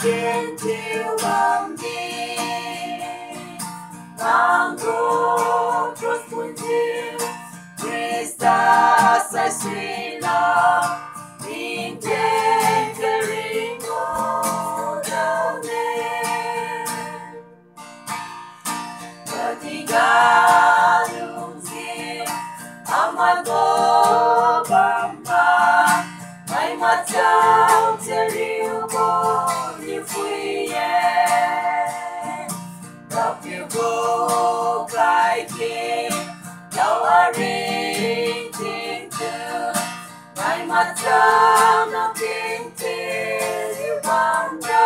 makin diwangi nganggo terus puji Kristus asila injeng keringo daune ketiga lungsi amat bamba mai macam teriu bo ni fuye tapi go kai kilau ari ting tu mai macam na ting teriu banda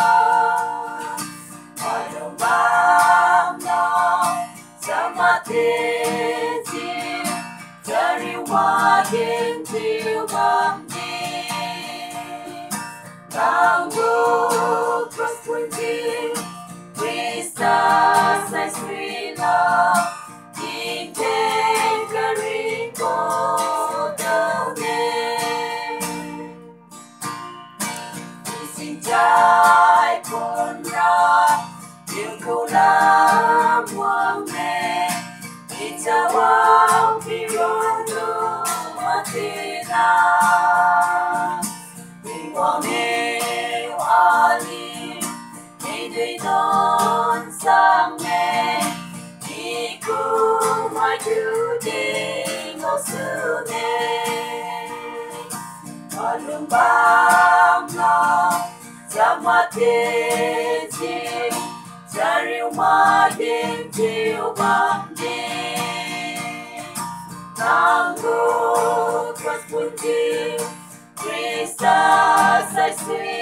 ayo bamba sama tezi dari wakin tiu bambi Tanggu terus puji Kristus asila injeng keringo daune Isinjai pun ra Yukulam wangne Ijawang pirondo matina Iwangi wali Hidui non sange Iku maju dingosune Alumbang lo sama tezi Dari umadin tiubangdi Tangguh terus puji Kristus asli